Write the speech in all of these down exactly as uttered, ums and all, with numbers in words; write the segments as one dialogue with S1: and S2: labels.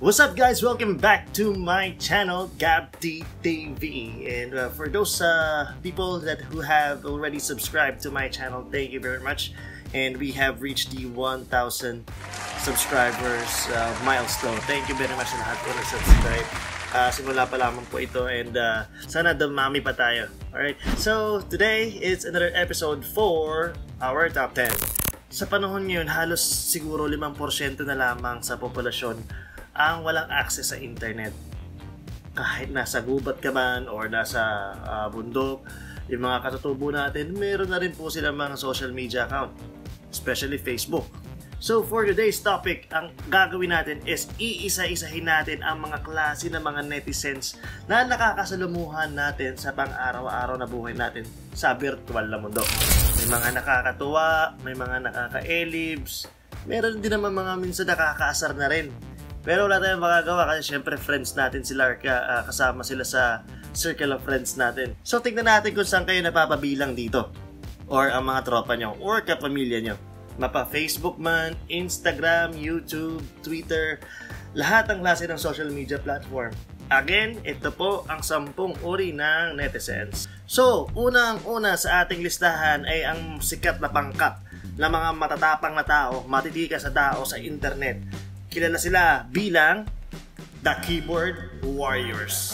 S1: What's up guys? Welcome back to my channel, Gabdi T V. And uh, for those uh, people that who have already subscribed to my channel, thank you very much. And we have reached the one thousand subscribers uh, milestone. Thank you very much sa lahat po nag-subscribe. Uh, simula pa lamang po ito and uh, sana dumami pa tayo. Alright, so today is another episode for our top ten. Sa panahon ngayon, halos siguro limang porsyento na lamang sa populasyon ang walang access sa internet. Kahit nasa gubat ka man or nasa uh, bundok, yung mga katutubo natin, meron na rin po silang mga social media account, especially Facebook. So for today's topic, ang gagawin natin is iisa-isahin natin ang mga klase ng mga netizens na nakakasalumuhan natin sa pang-araw-araw na buhay natin sa virtual na mundo. May mga nakakatuwa, may mga nakaka-elibs, meron din naman mga minsan nakakaasar na rin. Pero wala tayong magagawa kasi syempre friends natin sila, uh, kasama sila sa circle of friends natin. So tingnan natin kung saan kayo napapabilang dito, or ang mga tropa nyo, or kapamilya nyo. Mapa Facebook man, Instagram, YouTube, Twitter, lahat ang klase ng social media platform. Again, ito po ang sampung uri ng netizens. So, unang-una sa ating listahan ay ang sikat na pangkat na mga matatapang na tao, matitikas na tao sa internet. Kilala sila bilang The Keyboard Warriors.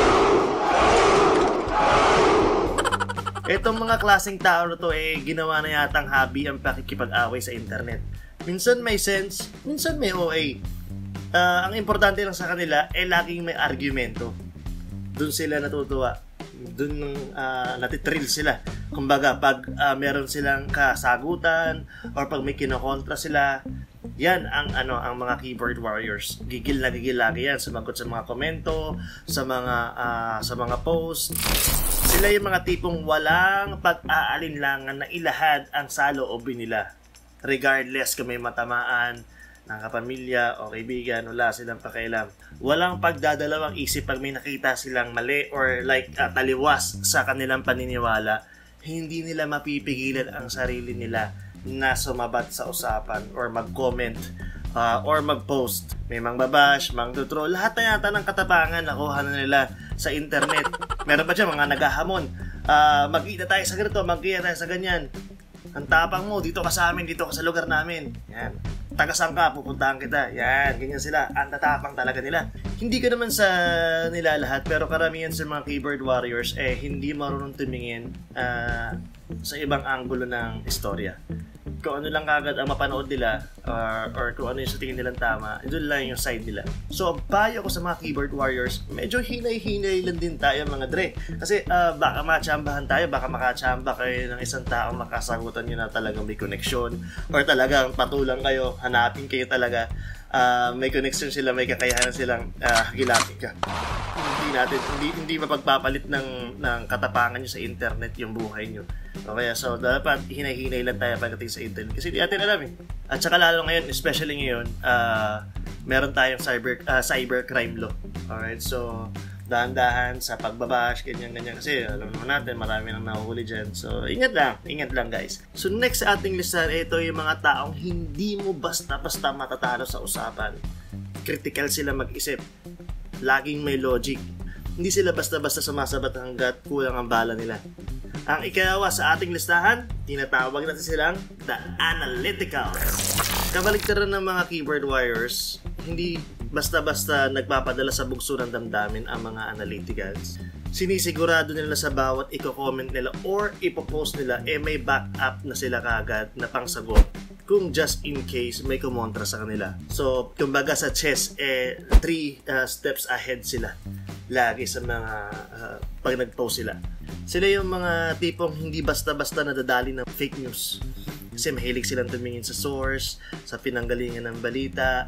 S1: Itong mga klaseng tao na to eh, ginawa na yatang hobby ang pakikipag-away sa internet. Minsan may sense, minsan may O A. Uh, ang importante lang sa kanila eh laging may argumento. Doon sila natutuwa. Doon uh, natitrill sila. Kumbaga pag uh, meron silang kasagutan or pag may kinokontra sila, yan ang ano ang mga keyboard warriors. Gigil na gigil lagi yan, sumagot sa mga komento, sa mga uh, sa mga post. Sila yung mga tipong walang pag-aalinlangan na ilahad ang saloobin nila. Regardless kung may matamaan ng kapamilya o kaibigan, wala silang pakialam. Walang pagdadalawang isip pag may nakita silang mali or like uh, taliwas sa kanilang paniniwala. Hindi nila mapipigilan ang sarili nila na sumabat sa usapan or mag-comment uh, or mag-post. May mangbabash, mangtutro, lahat na yata ng katapangan nakuha na nila sa internet. Meron pa dyan mga naghahamon, uh, magkita tayo sa ganito, magkita tayo sa ganyan. Ang tapang mo, dito ka sa amin, dito ka sa lugar namin. Yan. Tagasang ka, pupuntahan kita. Yan, ganyan sila. Ang tatapang talaga nila. Hindi ko naman sa nila lahat, pero karamihan sa mga keyboard warriors eh hindi marunong tumingin uh, sa ibang anggulo ng istorya. Kung ano lang kagad ang mapanood nila or, or kung ano yung sa tingin nilang tama, doon lang yung side nila. So, payo ko sa mga keyboard warriors, medyo hinay-hinay lang din tayo mga dre. Kasi uh, baka matsambahan tayo, baka makatsamba kayo ng isang taong makasagutan nyo na talagang may connection or talagang patulang kayo, hanapin kayo talaga. Uh, may connection sila, may kakayahan silang uh, gilatin ka. Hindi natin, hindi, hindi mapagpapalit ng, ng katapangan nyo sa internet yung buhay nyo. Okay, so dapat hinay-hinay lang tayo pagdating sa internet kasi hindi natin alam eh. At saka lalo ngayon, especially ngayon, uh, meron tayong cyber, uh, cybercrime law. Alright, so dahan-dahan sa pagbabash, ganyan-ganyan. Kasi alam naman natin, marami nang nahuhuli dyan. So, ingat lang. Ingat lang, guys. So, next sa ating listahan, ito yung mga taong hindi mo basta-basta matatalo sa usapan. Critical sila mag-isip. Laging may logic. Hindi sila basta-basta sumasabat hanggat kulang ang bala nila. Ang ikalawa sa ating listahan, tinatawag natin silang The Analyticals. Kabaligtaran ng mga keyboard warriors, hindi basta-basta nagpapadala sa bugso ng damdamin ang mga analyticals. Sinisigurado nila sa bawat i-comment nila or ipopost nila eh may backup na sila kagad na pangsagot kung just in case may kumontra sa kanila. So, kumbaga sa chess, eh, three uh, steps ahead sila lagi sa mga uh, pag nag-post sila. Sila yung mga tipong hindi basta-basta nadadali ng fake news. Kasi mahilig silang tumingin sa source, sa pinanggalingan ng balita.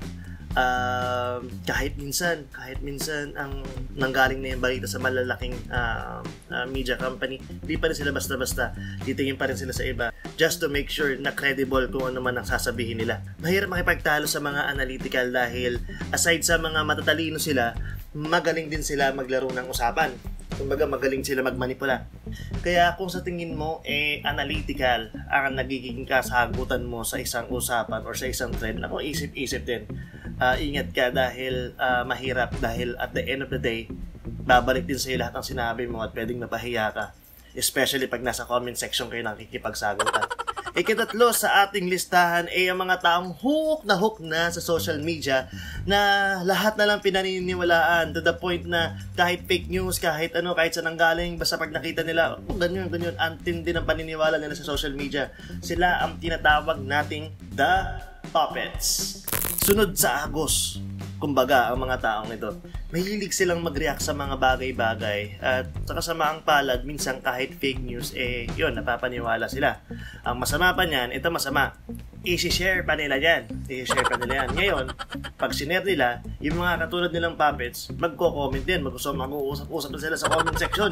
S1: Uh, kahit minsan, kahit minsan ang nanggaling na yung balita sa malalaking uh, uh, media company, hindi pa rin sila basta-basta. Titingin pa rin sila sa iba just to make sure na credible kung ano man ang sasabihin nila. Mahirap makipagtalo sa mga analytical dahil aside sa mga matatalino sila, magaling din sila maglaro ng usapan. Kumbaga magaling sila magmanipula. Kaya kung sa tingin mo eh analytical ang nagiging kasagutan mo sa isang usapan or sa isang trend, ako isip-isip din. uh, ingat ka dahil uh, mahirap, dahil at the end of the day, babalik din sa'yo lahat ng sinabi mo at pwedeng mapahiya ka. Especially pag nasa comment section kayo nakikipagsagutan. Ikatatlo sa ating listahan ay ang mga taong hook na hook na sa social media na lahat na lang pinaniniwalaan to the point na kahit fake news, kahit ano, kahit saan ang galing, basta pag nakita nila, oh, ganyan, ganyan, antin din ang paniniwala nila sa social media. Sila ang tinatawag nating the puppets. Sunod sa agos, kumbaga, ang mga taong ito, mahilig silang mag-react sa mga bagay-bagay at sa kasamaang palad, minsan kahit fake news, eh, yun, napapaniwala sila. Ang masama pa niyan, ito masama, i-share pa nila yan. I-share pa nila yan. Ngayon, pag sinare nila, yung mga katulad nilang puppets, magko-comment din, mag-uusap-usap na sila sa comment section.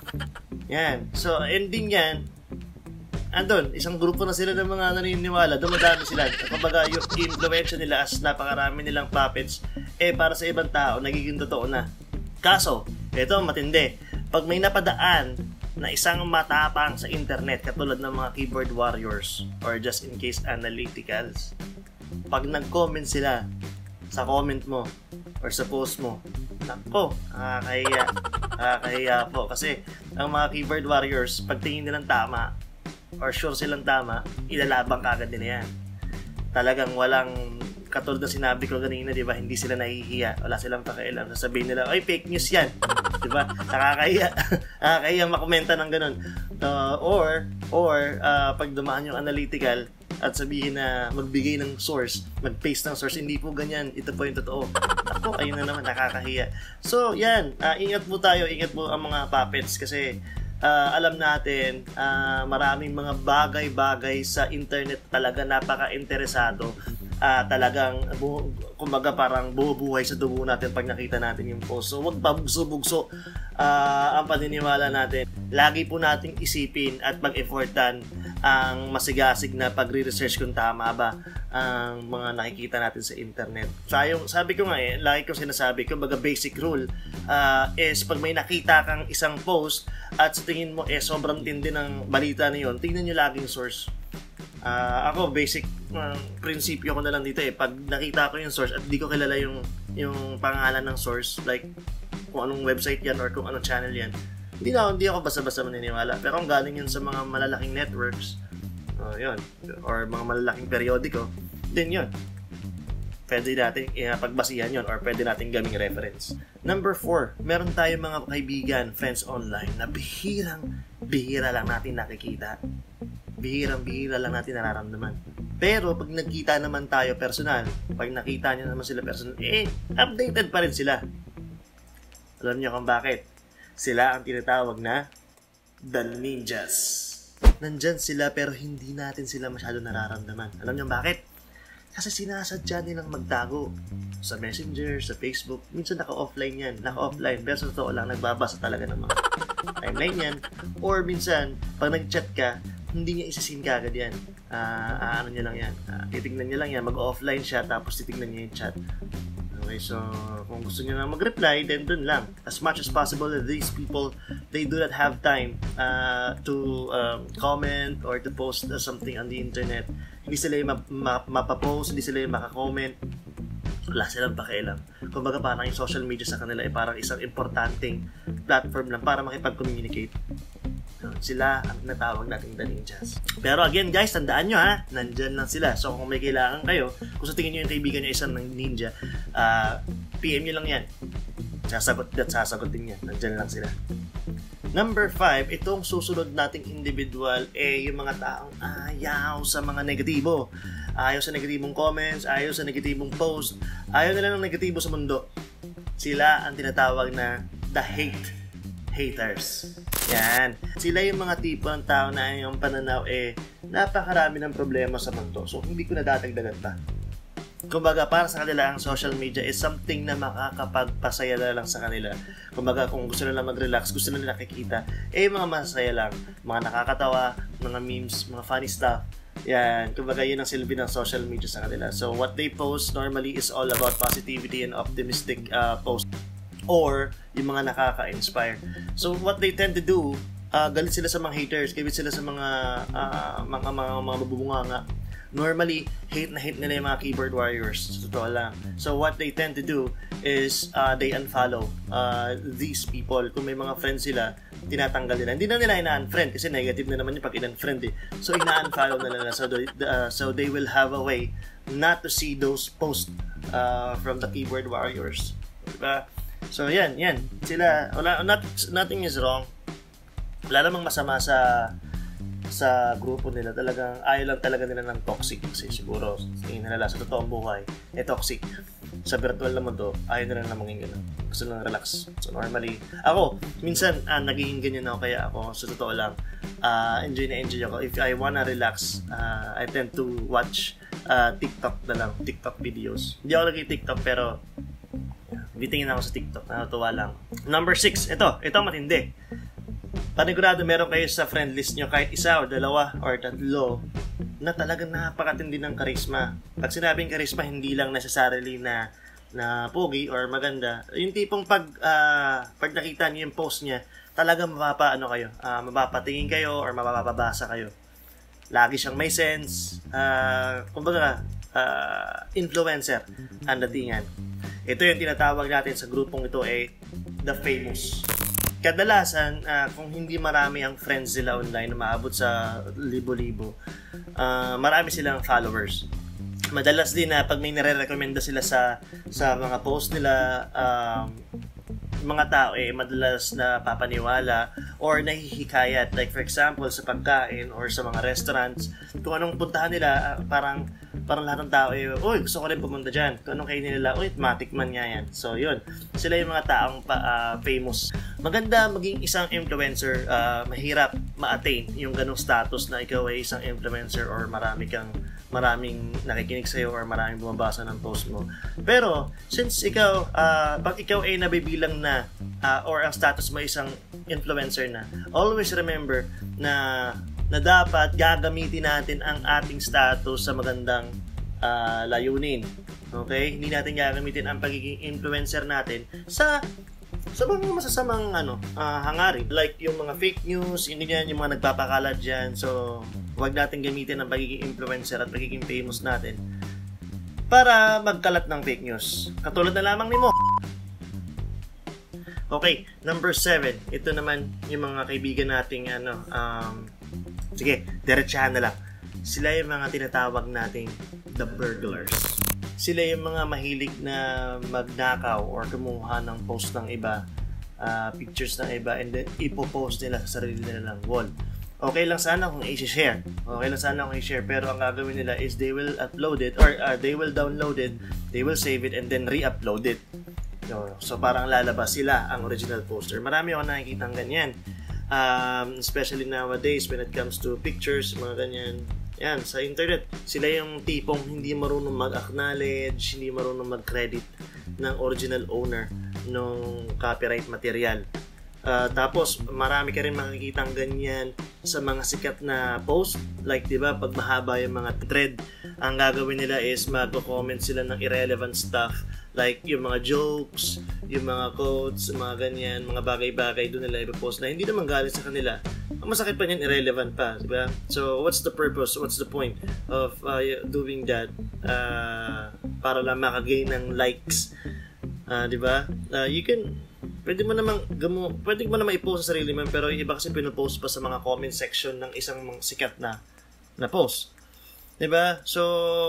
S1: Yan. So, ending yan, andun, isang grupo na sila ng mga naniniwala, dumadami sila. Kumbaga, yung influensya nila as napakarami nilang puppets, eh para sa ibang tao, nagiging totoo na. Kaso, ito matindi. Pag may napadaan na isang matapang sa internet, katulad ng mga keyboard warriors, or just in case analyticals, pag nag-comment sila sa comment mo, or sa post mo, nako, nakakahiya. Nakakahiya po. Kasi, ang mga keyboard warriors, pag tingin nilang tama, or sure silang tama, ilalabang kagad din yan. Talagang walang, katulad na sinabi ko kanina, di ba, hindi sila nahihiya, wala silang pakialam, sasabihin nila, ay, fake news yan, di ba, nakakahiya, nakakahiya makomenta ng ganun. Uh, or, or, uh, pag dumaan yung analytical, at sabihin na magbigay ng source, mag-paste ng source, hindi po ganyan, ito po yung totoo. Ako, ayun na naman, nakakahiya. So, yan, uh, ingat po tayo, ingat po ang mga puppets, kasi, Uh, alam natin, uh, maraming mga bagay-bagay sa internet talaga napaka-interesado. Uh, talagang, bu- kumbaga parang bubuhay sa dugo natin pag nakita natin yung post. So, wag pabugso-bugso uh, ang paniniwala natin. Lagi po nating isipin at mag-effortan ang masigasig na pagre-research kung tama ba ang mga nakikita natin sa internet. Sayong, sabi ko nga eh, lagi kong sinasabi, kumbaga basic rule uh, is pag may nakita kang isang post at sa tingin mo eh sobrang tindi ng balita na yun, tingnan nyo laging source. Uh, ako, basic uh, prinsipyo ko na lang dito eh, pag nakita ko yung source at di ko kilala yung, yung pangalan ng source, like kung anong website yan or kung anong channel yan, hindi na hindi ako basta-basta maniniwala. Pero kung galing yun sa mga malalaking networks, uh, yun, or mga malalaking periodiko, din yun, pwede natin uh, pagbasihan yun or pwede natin gaming reference. Number four, meron tayong mga kaibigan, friends online na bihirang bihira lang natin nakikita. Bihirang bihira lang natin nararamdaman. Pero pag nagkita naman tayo personal, pag nakita nyo naman sila personal, eh, updated pa rin sila. Alam nyo kung bakit? Sila ang tinatawag na The Ninjas. Nandyan sila pero hindi natin sila masyado nararamdaman. Alam nyo bakit? Kasi sinasadya nilang magtago sa Messenger, sa Facebook. Minsan naka-offline yan, naka-offline. Pero sa totoo lang, nagbabasa talaga ng mga timeline yan. Or minsan, pag nag-chat ka, hindi niya isisin ka agad yan. Uh, ano niya lang yan. Uh, titignan niya lang yan. Mag-offline siya, tapos titignan niya yung chat. Okay, so kung gusto niyo na mag-reply, then dun lang. As much as possible, these people, they do not have time uh, to um, comment or to post uh, something on the internet. Hindi sila yung ma- ma- mapapost, hindi sila yung makakomment. Wala silang pakialam. Kumbaga parang yung social media sa kanila ay parang isang importanteng platform lang para makipag-communicate. So, sila ang natawag nating The Ninjas. Pero again guys, tandaan nyo ha, nandyan lang sila. So kung may kailangan kayo, kung sa tingin nyo yung kaibigan nyo isang ninja, uh, P M nyo lang yan. Sasagot at sasagot din yan. Nandyan lang sila. Number five, itong susunod nating individual eh yung mga taong ayaw sa mga negatibo. Ayaw sa negatibong comments, ayaw sa negatibong post, ayaw nila ng negatibo sa mundo. Sila ang tinatawag na the hate haters. Yan. Sila yung mga tipo ng tao na yung pananaw eh napakarami ng problema sa mundo. So hindi ko na dadagdagan pa. Kumbaga para sa kanila ang social media is something na makakapagpasaya na lang sa kanila. Kumbaga kung gusto nila mag-relax, gusto nila nakikita, eh mga masaya lang, mga nakakatawa, mga memes, mga funny stuff. Yan, kumbaga yun ang silbi ng social media sa kanila. So what they post normally is all about positivity and optimistic uh, posts. Or yung mga nakaka-inspire. So what they tend to do, uh, galit sila sa mga haters, galit sila sa mga uh, mga mga, mga mabubunganga. normally, hate na hate nila yung mga keyboard warriors. Sa totoo lang. So, what they tend to do is uh, they unfollow uh, these people. Kung may mga friends sila, tinatanggal nila. Hindi na nila ina-unfriend kasi negative na naman yung pag in-unfriend eh. So, ina-unfollow na nila. So, they, uh, so, they will have a way not to see those posts uh, from the keyboard warriors. Diba? So, yan, yan. Sila, wala, not, nothing is wrong. Wala namang masama sa sa grupo nila. Talagang ayaw lang talaga nila ng toxic kasi siguro tingin nila sa totoong buhay eh toxic. Sa virtual na mundo ayaw nila na maging gano'n. Gusto lang relax. So normally ako minsan ah, nagiging ganyan ako kaya ako sa totoo lang uh, enjoy na enjoy ako. If I wanna relax uh, I tend to watch uh, TikTok na lang, TikTok videos. Hindi ako nag-TikTok pero bitingin ako sa TikTok, natutuwa lang. Number six, ito, ito matindi. Panigurado meron kayo sa friend list nyo kahit isa o dalawa or tatlo na talagang napakatindi ng karisma. Pag sinabing karisma, hindi lang necessarily na na pogi or maganda. Yung tipong pag uh, pag nakita niyo yung post niya, talagang mapapa ano kayo, uh, mapapatingin kayo or mapapabasa kayo. Lagi siyang may sense, uh, kumbaga uh, influencer ang datingan. Ito yung tinatawag natin sa grupong ito eh the famous. Kadalasan, uh, kung hindi marami ang friends nila online na maabot sa libo-libo, uh, marami silang followers. Madalas din na pag may nire-recommenda sila sa sa mga post nila, um, mga tao eh madalas na papaniwala or nahihikayat. Like for example, sa pagkain or sa mga restaurants, kung anong puntahan nila, uh, parang parang lahat ng tao eh, uy, gusto ko rin pumunta dyan. Kung anong kainin nila, uy, matikman nga yan. So, yun. Sila yung mga taong pa, uh, famous. Maganda maging isang influencer, uh, mahirap ma-attain yung ganong status na ikaw ay isang influencer or marami kang maraming nakikinig sa'yo or maraming bumabasa ng post mo. Pero, since ikaw, uh, pag ikaw ay nabibilang na uh, or ang status mo isang influencer na, always remember na na dapat gagamitin natin ang ating status sa magandang uh, layunin. Okay? Hindi natin gagamitin ang pagiging influencer natin sa sa mga masasamang ano, uh, hangarin. Like yung mga fake news, hindi yan yung mga nagpapakalat dyan. So, huwag natin gamitin ang pagiging influencer at pagiging famous natin para magkalat ng fake news. Katulad na lamang ni Mo. Okay, number seven. Ito naman yung mga kaibigan nating ano, um, sige, diretsahan na lang. Sila yung mga tinatawag nating the burglars. Sila yung mga mahilig na magnakaw or kumuha ng post ng iba, uh, pictures ng iba, and then ipopost nila sa sarili nila ng wall. Okay lang sana kung i-share. Okay lang sana kung i-share. Pero ang gagawin nila is they will upload it or uh, they will download it, they will save it, and then re-upload it. So, so parang lalabas sila ang original poster. Marami ako nakikita ng ganyan. Um, especially nowadays when it comes to pictures, mga ganyan. Yan, sa internet, sila yung tipong hindi marunong mag-acknowledge, hindi marunong mag-credit ng original owner ng copyright material. Uh, tapos, marami ka rin makikita ganyan sa mga sikat na post. Like, di ba, pag mahaba yung mga thread, ang gagawin nila is mag-comment sila ng irrelevant stuff. Like, yung mga jokes, yung mga quotes, mga ganyan, mga bagay-bagay doon nila ipopost na hindi naman galing sa kanila. Ang masakit pa niyan, irrelevant pa, di ba? So, what's the purpose? What's the point of uh, doing that uh, para lang makagain ng likes? Uh, di ba? Uh, you can, pwede mo namang, gamu, pwede mo naman i-post sa sarili mo, pero yung iba kasi pinopost pa sa mga comment section ng isang mga sikat na, na post. Di ba? So,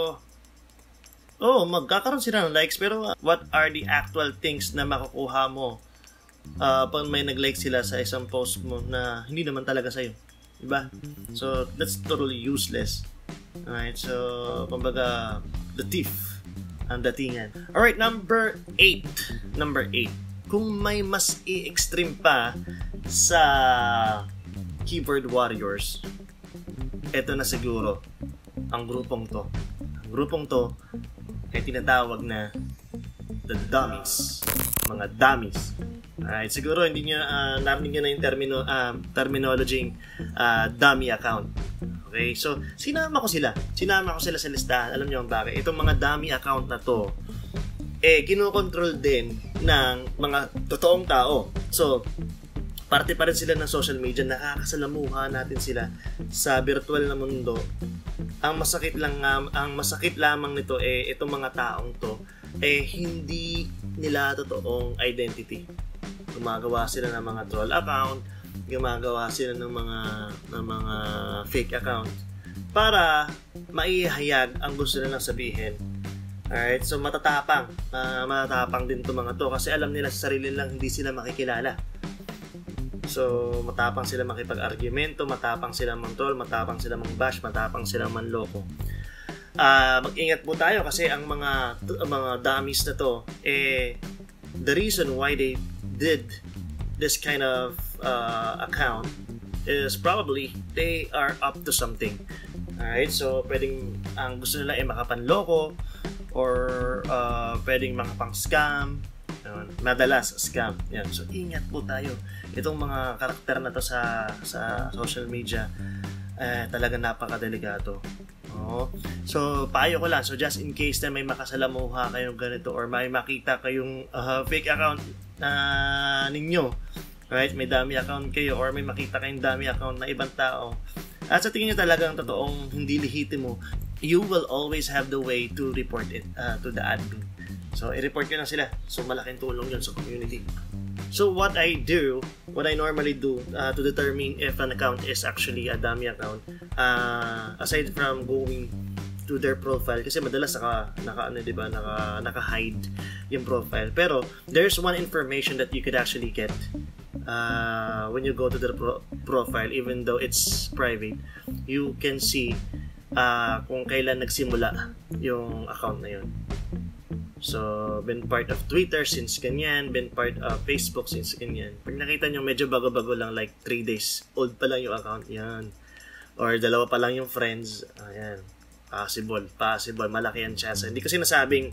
S1: oh, magkakaroon sila ng likes, pero uh, what are the actual things na makukuha mo uh, pag may nag-like sila sa isang post mo na hindi naman talaga sa'yo? Diba? So, that's totally useless. Alright, so, kumbaga, the thief ang datingan. Alright, number eight. Number eight. Kung may mas i-extreme pa sa keyboard warriors, eto na siguro ang grupong to. Ang grupong to ay tinatawag na the dummies. Mga dummies. Alright, siguro hindi nyo uh, narinig nyo na yung termino, uh, terminology uh, dummy account. Okay, so sinama ko sila. Sinama ko sila sa listahan. Alam nyo ang bakit? Itong mga dummy account na to, eh, kinokontrol din ng mga totoong tao. So, parte pa rin sila ng social media. Nakakasalamuha natin sila sa virtual na mundo ang masakit lang um, ang masakit lamang nito eh itong mga taong to eh hindi nila totoong identity. Gumagawa sila ng mga troll account, gumagawa sila ng mga ng mga fake account para maihayag ang gusto nilang sabihin. Alright, so matatapang. Uh, matatapang din to mga to kasi alam nila sa sarili lang hindi sila makikilala. So, matapang sila makipag-argumento, matapang sila mang-troll, matapang sila mang-bash, matapang sila manloko. Uh, mag-ingat po tayo kasi ang mga ang mga dummies na to, eh, the reason why they did this kind of uh, account is probably they are up to something. Alright, so pwedeng ang gusto nila ay makapanloko or uh, pwedeng makapang-scam. Madalas scam. Yan. So ingat po tayo. Itong mga karakter na to sa sa social media eh, talagang napakadelikado. Oh. So payo ko lang. So just in case na may makasalamuha kayong ganito or may makita kayong uh, fake account uh, ninyo, right? May dummy account kayo or may makita kayong dummy account na ibang tao at sa tingin nyo talagang totoong hindi lehitimo, you will always have the way to report it uh, to the admin. So, i-report nyo na sila. So, malaking tulong yun sa community. So, what I do, what I normally do uh, to determine if an account is actually a dummy account, uh, aside from going to their profile, kasi madalas naka, naka ano, diba, naka, naka-hide yung profile. Pero, there's one information that you could actually get uh, when you go to their pro- profile, even though it's private. You can see uh, kung kailan nagsimula yung account na yun. So, been part of Twitter since ganyan, been part of Facebook since ganyan. Pag nakita nyo, medyo bago-bago lang, like three days old pa lang yung account, yan. Or dalawa pa lang yung friends, ayan. Possible, possible, malaki ang chance. Hindi ko sinasabing,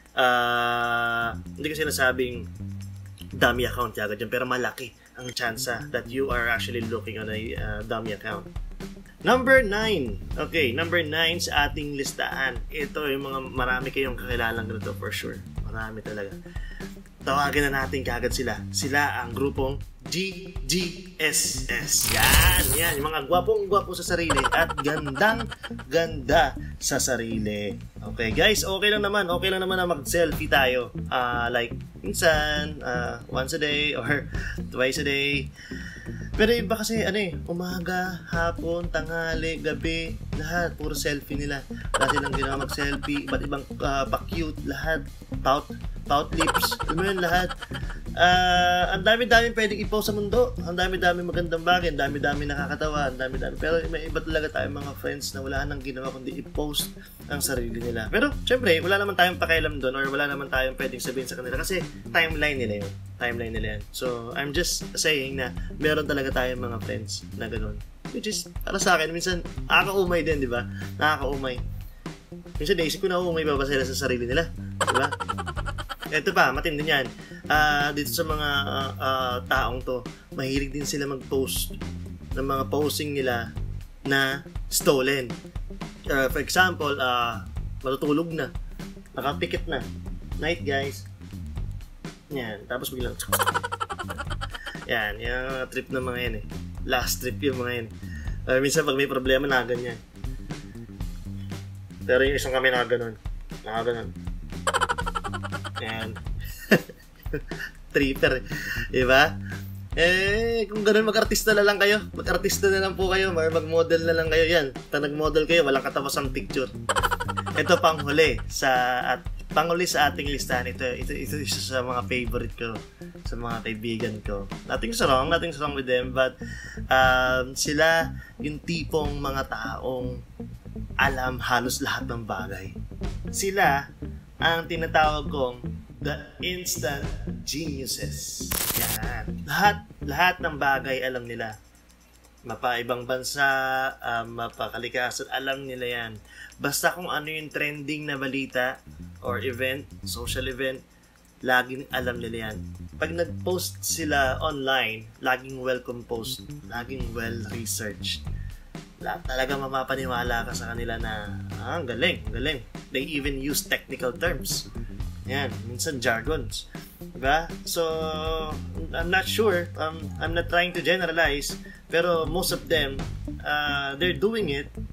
S1: uh, hindi ko sinasabing dummy account agad yan, pero malaki ang chance that you are actually looking on a uh, dummy account. Number nine. Okay, number nine sa ating listahan. Ito yung mga marami kayong kakilalang ganito for sure. Marami talaga. Tawagin na natin kagad sila. Sila ang grupong G G S S. Yan, yan. Yung mga gwapong-gwapo sa sarili at gandang-ganda sa sarili. Okay, guys, okay lang naman. Okay lang naman na mag-selfie tayo. Uh, like, minsan, uh, once a day or twice a day. Pero iba kasi ano eh, umaga, hapon, tanghali, gabi, lahat, puro selfie nila. Dati lang ginawa mag-selfie, iba't ibang uh, pa-cute, lahat, pout, pout lips, ano yun, lahat. Uh, ang dami-dami pwedeng i-post sa mundo, ang dami-dami magandang bagay, ang dami-dami nakakatawa, ang dami-dami. Pero may iba talaga tayong mga friends na wala nang ginawa kundi i-post ang sarili nila. Pero syempre, wala naman tayong pakialam doon or wala naman tayong pwedeng sabihin sa kanila kasi timeline nila yun. Timeline nila yan. So, I'm just saying na meron talaga tayong mga friends na ganun. Which is, para sa akin, minsan, nakakaumay din, di ba? Nakakaumay. Minsan, naisip ko na umay pa ba sila sa sarili nila? Di ba? Ito pa, matindi yan. Uh, dito sa mga uh, uh, taong to, mahilig din sila mag-post ng mga posting nila na stolen. Uh, for example, uh, matutulog na. Nakapikit na. Night, guys. Yan, tapos biglang yan, yung trip ng mga yan eh. Last trip yung mga yan. Uh, minsan pag may problema na ganyan. Pero yung isang kami na ganun. Na ganun. Yan. Tripper. Diba? Eh, kung ganun mag-artista na lang kayo. Mag-artista na lang po kayo. Mag-model na lang kayo. Yan. Pag nag-model kayo, walang katapos picture. Ito pang huli sa at panguli sa ating listahan. Ito, ito, ito isa sa mga favorite ko, sa mga kaibigan ko. Nothing's wrong, nothing's wrong with them, but um, sila yung tipong mga taong alam halos lahat ng bagay. Sila ang tinatawag kong the instant geniuses. Yan. Lahat, lahat ng bagay alam nila. Mapaibang bansa, um, mapakalikasan, alam nila yan. Basta kung ano yung trending na balita or event, social event, laging alam nila yan. Pag nag-post sila online, laging well-composed, laging well-researched. Talaga mapapaniwala ka sa kanila na, ah, ang galing, ang galing. They even use technical terms. Yan, minsan jargons. Diba? So, I'm not sure. Um, I'm not trying to generalize. Pero most of them, uh, they're doing it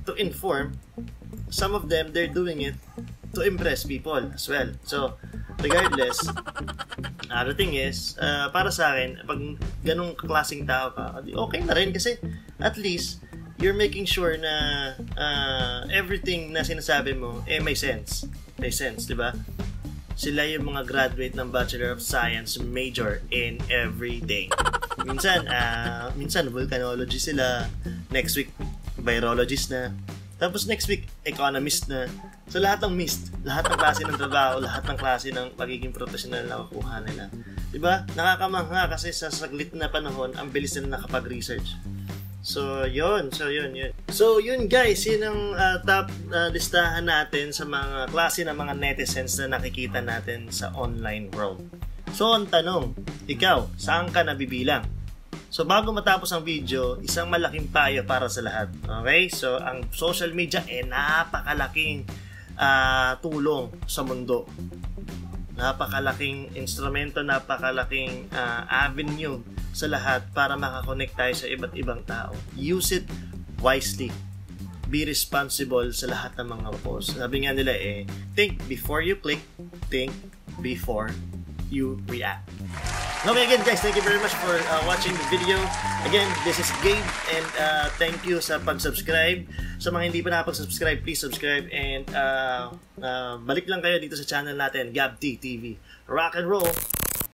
S1: to inform. Some of them, they're doing it to impress people as well. So, regardless, other thing is, uh, para sa akin, pag ganong klaseng tao ka, okay na rin kasi at least, you're making sure na uh, everything na sinasabi mo, eh may sense. May sense, di ba? Sila yung mga graduate ng Bachelor of Science major in everything. Minsan, uh, minsan volcanology sila. Next week, virologist na. Tapos next week, economist na. So lahat ng mist, lahat ng klase ng trabaho, lahat ng klase ng pagiging professional na kukuha nila. Diba? Nakakamangha kasi sa saglit na panahon, ang bilis nila nakapag-research. So, yun. So, yun, yun. So, yun guys, yun ang uh, top uh, listahan natin sa mga klase ng mga netizens na nakikita natin sa online world. So, ang tanong, ikaw, saan ka nabibilang? So, bago matapos ang video, isang malaking payo para sa lahat. Okay? So, ang social media ay eh, napakalaking uh, tulong sa mundo. Napakalaking instrumento, napakalaking uh, avenue sa lahat para makakonect tayo sa iba't ibang tao. Use it wisely. Be responsible sa lahat ng mga posts. Sabi nga nila eh, think before you click, think before you react. Okay, again guys, thank you very much for uh, watching the video. Again, this is Gabe and uh, thank you sa pag-subscribe. Sa mga hindi pa nakapag-subscribe, please subscribe and uh, uh, balik lang kayo dito sa channel natin, Gab T T V. Rock and roll!